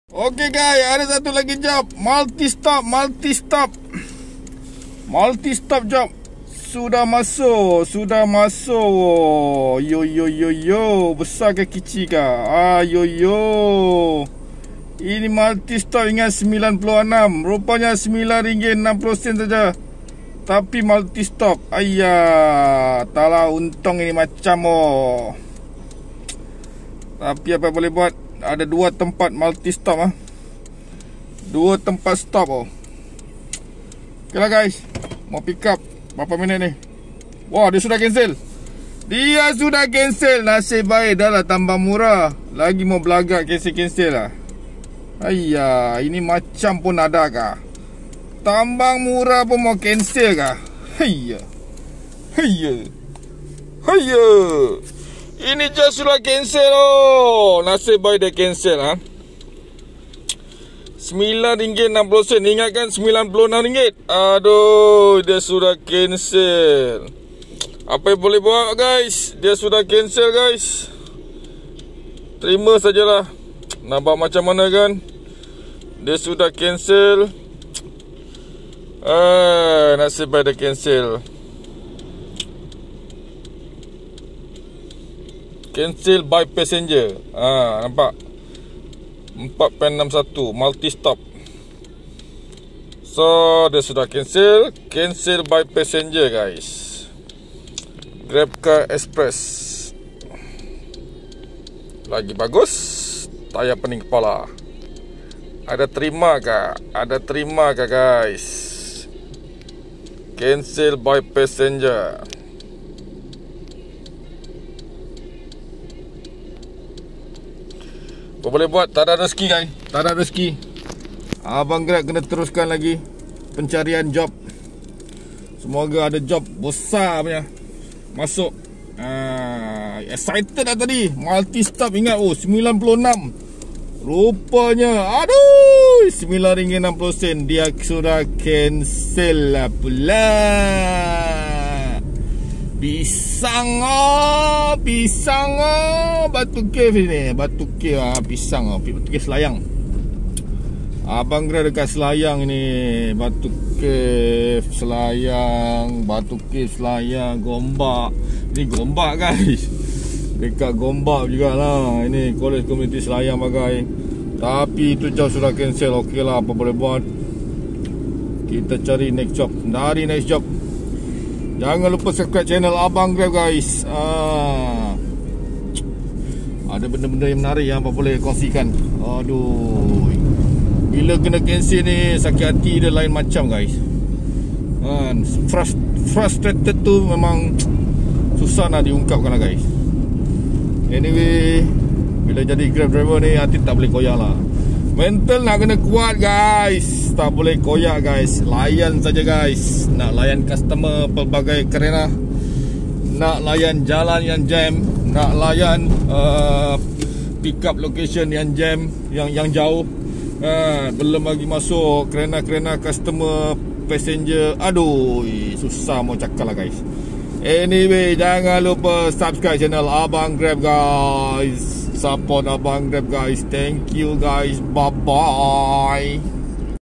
Okey guys, ada satu lagi job. Multi stop job. Sudah masuk. Yo. Besar ke kecil ke? Yo. Ini multi stop ingat 96. Rupanya RM9.60 saja. Tapi multi stop. Ayah, taklah untung ini macam Tapi apa boleh buat? Ada dua tempat multi stop Dua tempat stop Okay lah guys, mau pick up berapa minit ni? Wah, dia sudah cancel. Nasib baik dah lah, tambah murah. Lagi mau belagak cancel lah. Ayah, ini macam pun ada kah? Tambang murah pun mau cancel kah? Hayya. Ini just sudah cancel Nasib baik dia cancel RM9.60. Ingatkan RM96. Aduh, dia sudah cancel. Apa yang boleh buat guys? Dia sudah cancel guys. Terima sajalah. Nampak macam mana kan? Dia sudah cancel. Nasib baik dia cancel. Cancel by passenger. Nampak 4.61 multi stop. So dia sudah cancel by passenger guys. Grabcar Express. Lagi bagus. Tayar pening kepala. Ada terima kah guys? Cancel by passenger. Apa boleh buat? Tak ada rezeki guys. Tak ada rezeki. Abang Grab kena teruskan lagi pencarian job. Semoga ada job besar punya masuk. Excited dah tadi. Multi stop ingat 96. Rupanya aduh RM9.60. Dia sudah cancel lah pula. Pisang Batu Cave ni. Batu Cave pisang Batu Cave Selayang. Abang Grab dekat Selayang ni. Batu Cave Selayang. Gombak. Ni Gombak guys. Dekat Gombak jugalah. Ini College Community Selayang bagai. Tapi itu job sudah cancel. Okey lah, apa boleh buat. Kita cari next job. Dari next job. Jangan lupa subscribe channel Abang Grab guys. Ada benda-benda yang menarik yang apa boleh kongsikan. Aduh, bila kena cancel ni sakit hati dia lain macam guys. Frustrated tu memang susah nak diungkapkan lah guys. Anyway, bila jadi Grab driver ni hati tak boleh koyak lah. Mental nak kena kuat guys. Tak boleh koyak guys. Layan saja guys. Nak layan customer pelbagai kerana, nak layan jalan yang jam, nak layan pick up location yang jam, yang jauh. Belum lagi masuk kerana customer, passenger. Aduh, susah mau cakap lah guys. Anyway, jangan lupa subscribe channel Abang Grab guys. Support Abang Grab guys. Thank you guys. Bye bye.